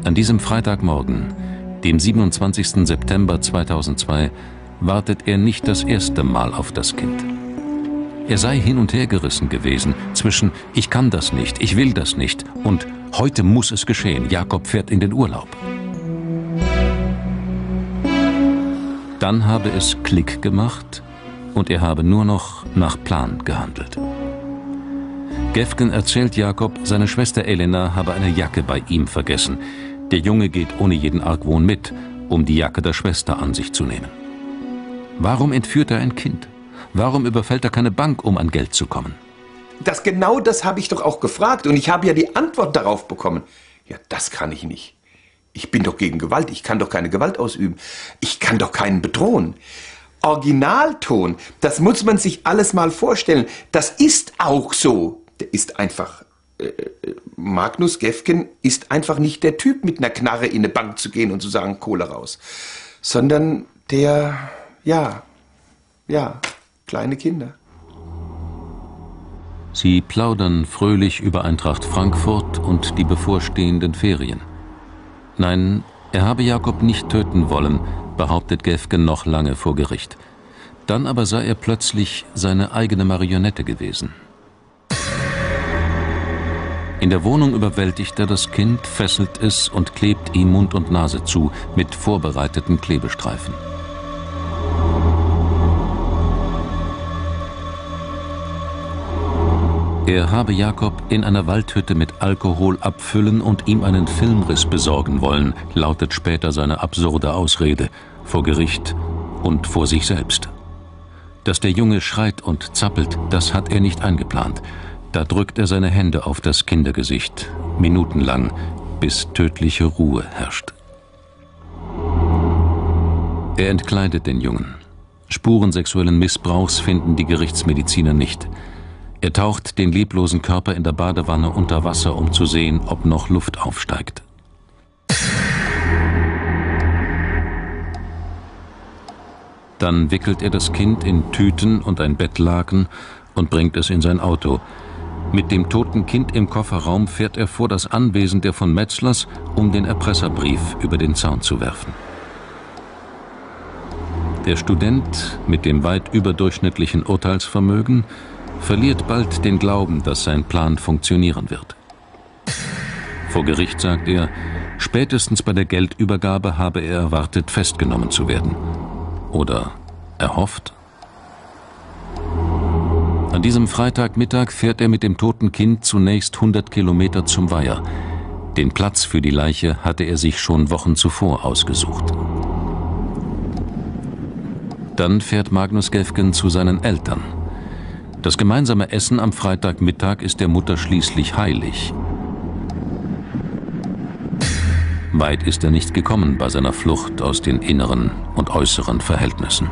An diesem Freitagmorgen, dem 27. September 2002, wartet er nicht das erste Mal auf das Kind. Er sei hin und her gerissen gewesen zwischen »Ich kann das nicht, ich will das nicht« und »Heute muss es geschehen, Jakob fährt in den Urlaub«. Dann habe es Klick gemacht und er habe nur noch nach Plan gehandelt. Gefgen erzählt Jakob, seine Schwester Elena habe eine Jacke bei ihm vergessen. Der Junge geht ohne jeden Argwohn mit, um die Jacke der Schwester an sich zu nehmen. Warum entführt er ein Kind? Warum überfällt er keine Bank, um an Geld zu kommen? Genau das habe ich doch auch gefragt und ich habe ja die Antwort darauf bekommen. Ja, das kann ich nicht. Ich bin doch gegen Gewalt, ich kann doch keine Gewalt ausüben. Ich kann doch keinen bedrohen. Originalton, das muss man sich alles mal vorstellen. Das ist auch so. Der ist einfach... Magnus Gefgen ist einfach nicht der Typ, mit einer Knarre in eine Bank zu gehen und zu sagen, Kohle raus. Sondern der, ja, kleine Kinder. Sie plaudern fröhlich über Eintracht Frankfurt und die bevorstehenden Ferien. Nein, er habe Jakob nicht töten wollen, behauptet Gefgen noch lange vor Gericht. Dann aber sei er plötzlich seine eigene Marionette gewesen. In der Wohnung überwältigt er das Kind, fesselt es und klebt ihm Mund und Nase zu mit vorbereiteten Klebestreifen. Er habe Jakob in einer Waldhütte mit Alkohol abfüllen und ihm einen Filmriss besorgen wollen, lautet später seine absurde Ausrede vor Gericht und vor sich selbst. Dass der Junge schreit und zappelt, das hat er nicht eingeplant. Da drückt er seine Hände auf das Kindergesicht, minutenlang, bis tödliche Ruhe herrscht. Er entkleidet den Jungen. Spuren sexuellen Missbrauchs finden die Gerichtsmediziner nicht. Er taucht den leblosen Körper in der Badewanne unter Wasser, um zu sehen, ob noch Luft aufsteigt. Dann wickelt er das Kind in Tüten und ein Bettlaken und bringt es in sein Auto. Mit dem toten Kind im Kofferraum fährt er vor das Anwesen der von Metzlers, um den Erpresserbrief über den Zaun zu werfen. Der Student mit dem weit überdurchschnittlichen Urteilsvermögen verliert bald den Glauben, dass sein Plan funktionieren wird. Vor Gericht sagt er, spätestens bei der Geldübergabe habe er erwartet, festgenommen zu werden. Oder erhofft? An diesem Freitagmittag fährt er mit dem toten Kind zunächst 100 Kilometer zum Weiher. Den Platz für die Leiche hatte er sich schon Wochen zuvor ausgesucht. Dann fährt Magnus Gefgen zu seinen Eltern. Das gemeinsame Essen am Freitagmittag ist der Mutter schließlich heilig. Weit ist er nicht gekommen bei seiner Flucht aus den inneren und äußeren Verhältnissen.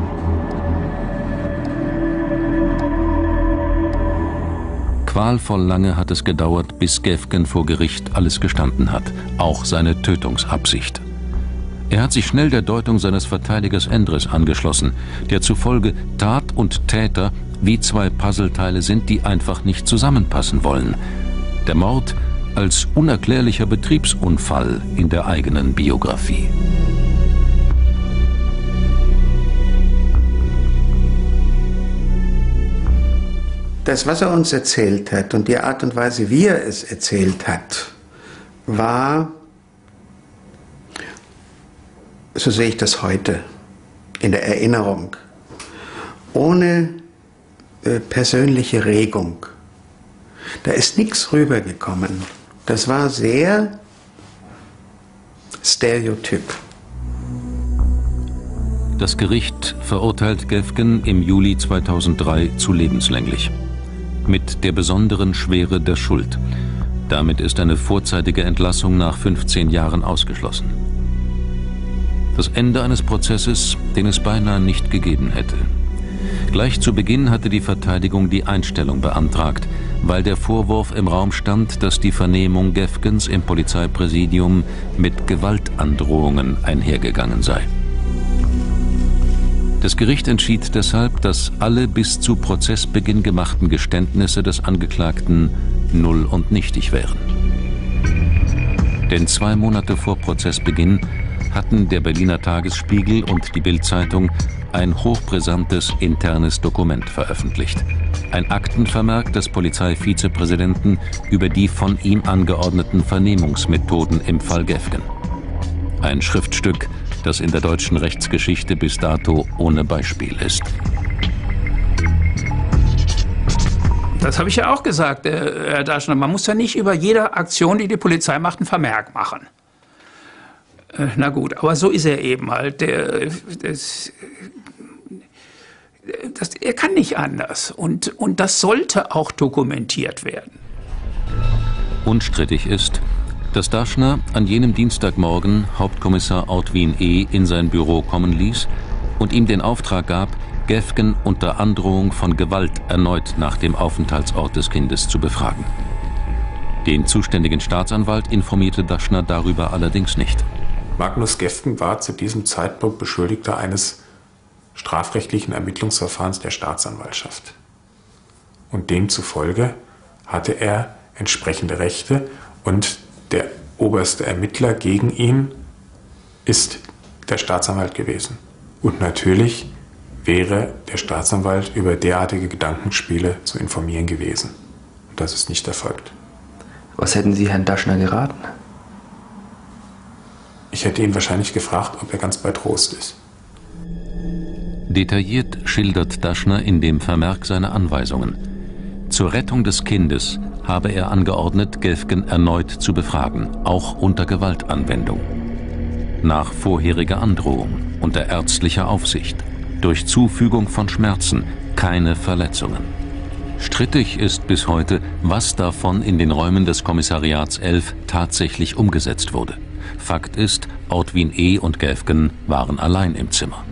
Qualvoll lange hat es gedauert, bis Gefgen vor Gericht alles gestanden hat, auch seine Tötungsabsicht. Er hat sich schnell der Deutung seines Verteidigers Endres angeschlossen, der zufolge Tat und Täter wie zwei Puzzleteile sind, die einfach nicht zusammenpassen wollen. Der Mord als unerklärlicher Betriebsunfall in der eigenen Biografie. Das, was er uns erzählt hat und die Art und Weise, wie er es erzählt hat, war, so sehe ich das heute, in der Erinnerung, ohne persönliche Regung. Da ist nichts rübergekommen. Das war sehr stereotyp. Das Gericht verurteilt Gefgen im Juli 2003 zu lebenslänglich. Mit der besonderen Schwere der Schuld. Damit ist eine vorzeitige Entlassung nach 15 Jahren ausgeschlossen. Das Ende eines Prozesses, den es beinahe nicht gegeben hätte. Gleich zu Beginn hatte die Verteidigung die Einstellung beantragt, weil der Vorwurf im Raum stand, dass die Vernehmung Gefgens im Polizeipräsidium mit Gewaltandrohungen einhergegangen sei. Das Gericht entschied deshalb, dass alle bis zu Prozessbeginn gemachten Geständnisse des Angeklagten null und nichtig wären. Denn 2 Monate vor Prozessbeginn hatten der Berliner Tagesspiegel und die Bild-Zeitung ein hochbrisantes internes Dokument veröffentlicht. Ein Aktenvermerk des Polizeivizepräsidenten über die von ihm angeordneten Vernehmungsmethoden im Fall Gefgen. Ein Schriftstück, das in der deutschen Rechtsgeschichte bis dato ohne Beispiel ist. Das habe ich ja auch gesagt, Herr Daschner. Man muss ja nicht über jede Aktion, die die Polizei macht, einen Vermerk machen. Na gut, aber so ist er eben halt. Er kann nicht anders. Und das sollte auch dokumentiert werden. Unstrittig ist, dass Daschner an jenem Dienstagmorgen Hauptkommissar Ortwin E. in sein Büro kommen ließ und ihm den Auftrag gab, Gefgen unter Androhung von Gewalt erneut nach dem Aufenthaltsort des Kindes zu befragen. Den zuständigen Staatsanwalt informierte Daschner darüber allerdings nicht. Magnus Gefgen war zu diesem Zeitpunkt Beschuldigter eines strafrechtlichen Ermittlungsverfahrens der Staatsanwaltschaft. Und demzufolge hatte er entsprechende Rechte und der oberste Ermittler gegen ihn ist der Staatsanwalt gewesen. Und natürlich wäre der Staatsanwalt über derartige Gedankenspiele zu informieren gewesen. Und das ist nicht erfolgt. Was hätten Sie Herrn Daschner geraten? Ich hätte ihn wahrscheinlich gefragt, ob er ganz bei Trost ist. Detailliert schildert Daschner in dem Vermerk seine Anweisungen. Zur Rettung des Kindes habe er angeordnet, Gefgen erneut zu befragen, auch unter Gewaltanwendung. Nach vorheriger Androhung, unter ärztlicher Aufsicht, durch Zufügung von Schmerzen, keine Verletzungen. Strittig ist bis heute, was davon in den Räumen des Kommissariats 11 tatsächlich umgesetzt wurde. Fakt ist, Ortwin E. und Gefgen waren allein im Zimmer.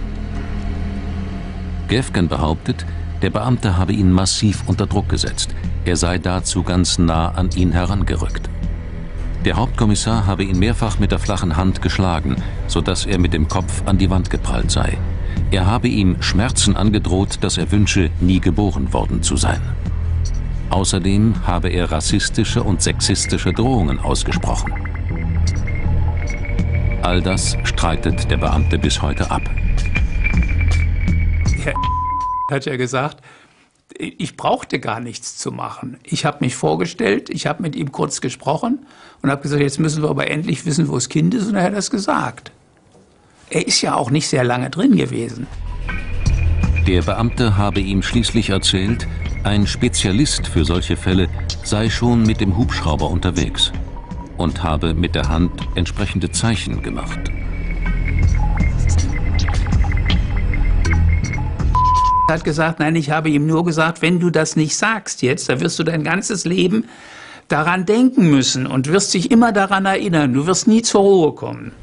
Gefgen behauptet, der Beamte habe ihn massiv unter Druck gesetzt. Er sei dazu ganz nah an ihn herangerückt. Der Hauptkommissar habe ihn mehrfach mit der flachen Hand geschlagen, sodass er mit dem Kopf an die Wand geprallt sei. Er habe ihm Schmerzen angedroht, dass er wünsche, nie geboren worden zu sein. Außerdem habe er rassistische und sexistische Drohungen ausgesprochen. All das streitet der Beamte bis heute ab. Herr hat ja gesagt, ich brauchte gar nichts zu machen. Ich habe mich vorgestellt, ich habe mit ihm kurz gesprochen und habe gesagt, jetzt müssen wir aber endlich wissen, wo das Kind ist, und er hat das gesagt. Er ist ja auch nicht sehr lange drin gewesen. Der Beamte habe ihm schließlich erzählt, ein Spezialist für solche Fälle sei schon mit dem Hubschrauber unterwegs und habe mit der Hand entsprechende Zeichen gemacht. Er hat gesagt, nein, ich habe ihm nur gesagt, wenn du das nicht sagst jetzt, da wirst du dein ganzes Leben daran denken müssen und wirst dich immer daran erinnern. Du wirst nie zur Ruhe kommen.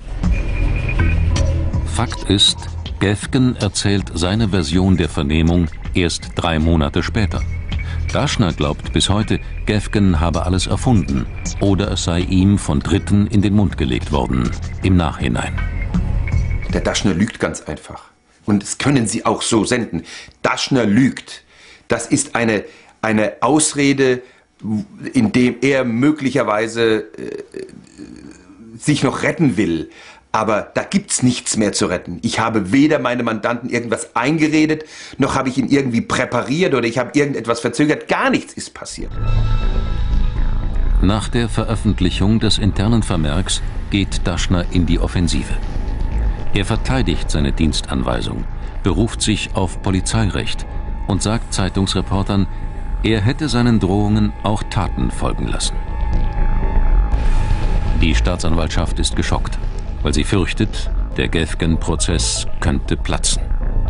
Fakt ist, Gefgen erzählt seine Version der Vernehmung erst 3 Monate später. Daschner glaubt bis heute, Gefgen habe alles erfunden oder es sei ihm von Dritten in den Mund gelegt worden, im Nachhinein. Der Daschner lügt ganz einfach. Und das können Sie auch so senden. Daschner lügt. Das ist eine Ausrede, in dem er möglicherweise sich noch retten will. Aber da gibt's nichts mehr zu retten. Ich habe weder meinem Mandanten irgendwas eingeredet, noch habe ich ihn irgendwie präpariert oder ich habe irgendetwas verzögert. Gar nichts ist passiert. Nach der Veröffentlichung des internen Vermerks geht Daschner in die Offensive. Er verteidigt seine Dienstanweisung, beruft sich auf Polizeirecht und sagt Zeitungsreportern, er hätte seinen Drohungen auch Taten folgen lassen. Die Staatsanwaltschaft ist geschockt, weil sie fürchtet, der Gefgen-Prozess könnte platzen.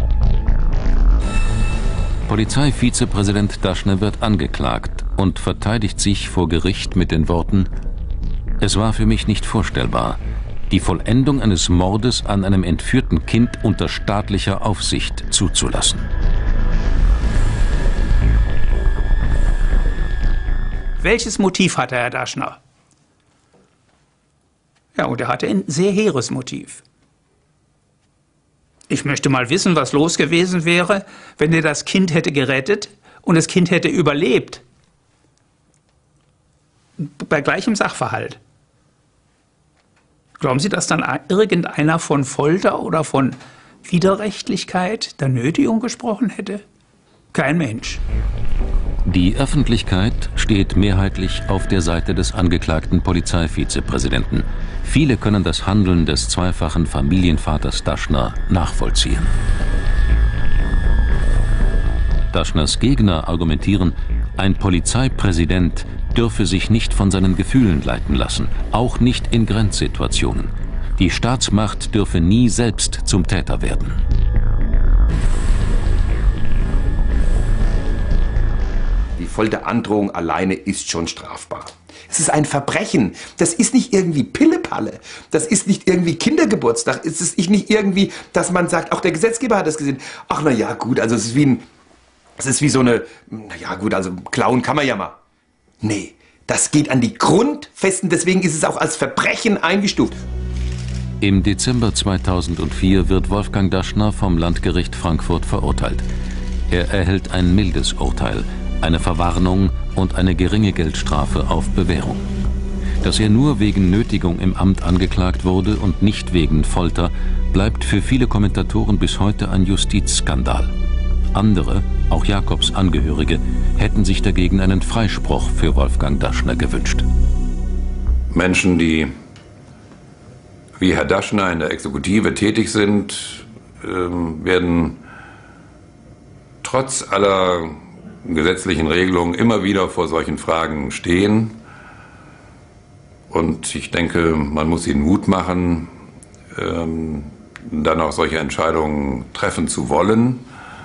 Polizeivizepräsident Daschner wird angeklagt und verteidigt sich vor Gericht mit den Worten: Es war für mich nicht vorstellbar, die Vollendung eines Mordes an einem entführten Kind unter staatlicher Aufsicht zuzulassen. Welches Motiv hatte Herr Daschner? Ja, und er hatte ein sehr hehres Motiv. Ich möchte mal wissen, was los gewesen wäre, wenn er das Kind hätte gerettet und das Kind hätte überlebt. Bei gleichem Sachverhalt. Glauben Sie, dass dann irgendeiner von Folter oder von Widerrechtlichkeit der Nötigung gesprochen hätte? Kein Mensch. Die Öffentlichkeit steht mehrheitlich auf der Seite des angeklagten Polizeivizepräsidenten. Viele können das Handeln des zweifachen Familienvaters Daschner nachvollziehen. Daschners Gegner argumentieren, ein Polizeipräsident dürfe sich nicht von seinen Gefühlen leiten lassen, auch nicht in Grenzsituationen. Die Staatsmacht dürfe nie selbst zum Täter werden. Die Folterandrohung alleine ist schon strafbar. Es ist ein Verbrechen. Das ist nicht irgendwie Pillepalle. Das ist nicht irgendwie Kindergeburtstag. Es ist nicht irgendwie, dass man sagt, auch der Gesetzgeber hat das gesehen. Ach, na ja, gut, also es ist wie so eine, na ja, gut, also klauen kann man ja mal. Nee, das geht an die Grundfesten, deswegen ist es auch als Verbrechen eingestuft. Im Dezember 2004 wird Wolfgang Daschner vom Landgericht Frankfurt verurteilt. Er erhält ein mildes Urteil, eine Verwarnung und eine geringe Geldstrafe auf Bewährung. Dass er nur wegen Nötigung im Amt angeklagt wurde und nicht wegen Folter, bleibt für viele Kommentatoren bis heute ein Justizskandal. Andere, auch Jakobs Angehörige, hätten sich dagegen einen Freispruch für Wolfgang Daschner gewünscht. Menschen, die wie Herr Daschner in der Exekutive tätig sind, werden trotz aller gesetzlichen Regelungen immer wieder vor solchen Fragen stehen. Und ich denke, man muss ihnen Mut machen, dann auch solche Entscheidungen treffen zu wollen.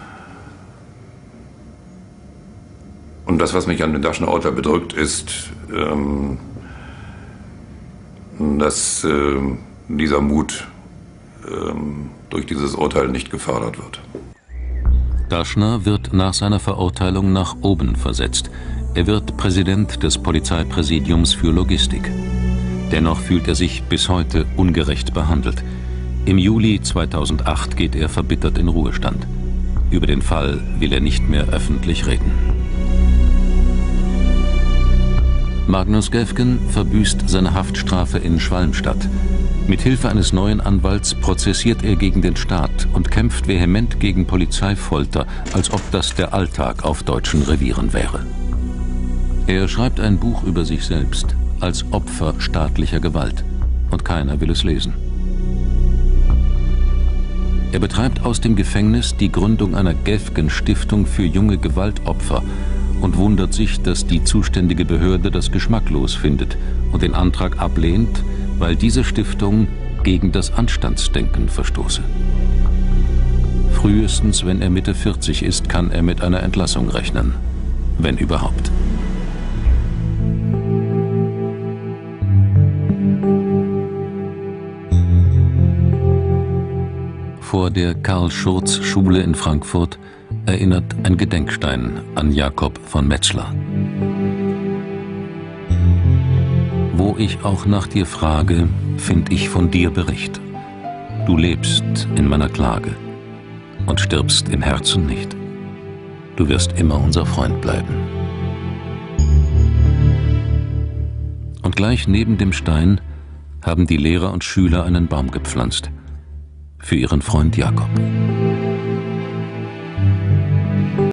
Und das, was mich an dem Daschner-Urteil bedrückt, ist, dass dieser Mut durch dieses Urteil nicht gefördert wird. Daschner wird nach seiner Verurteilung nach oben versetzt. Er wird Präsident des Polizeipräsidiums für Logistik. Dennoch fühlt er sich bis heute ungerecht behandelt. Im Juli 2008 geht er verbittert in Ruhestand. Über den Fall will er nicht mehr öffentlich reden. Magnus Gefgen verbüßt seine Haftstrafe in Schwalmstadt. Mit Hilfe eines neuen Anwalts prozessiert er gegen den Staat und kämpft vehement gegen Polizeifolter, als ob das der Alltag auf deutschen Revieren wäre. Er schreibt ein Buch über sich selbst als Opfer staatlicher Gewalt und keiner will es lesen. Er betreibt aus dem Gefängnis die Gründung einer Gefgen-Stiftung für junge Gewaltopfer und wundert sich, dass die zuständige Behörde das geschmacklos findet und den Antrag ablehnt, weil diese Stiftung gegen das Anstandsdenken verstoße. Frühestens, wenn er Mitte 40 ist, kann er mit einer Entlassung rechnen, wenn überhaupt. Vor der Karl-Schurz-Schule in Frankfurt erinnert ein Gedenkstein an Jakob von Metzler. Wo ich auch nach dir frage, find ich von dir Bericht. Du lebst in meiner Klage und stirbst im Herzen nicht. Du wirst immer unser Freund bleiben. Und gleich neben dem Stein haben die Lehrer und Schüler einen Baum gepflanzt. Für ihren Freund Jakob.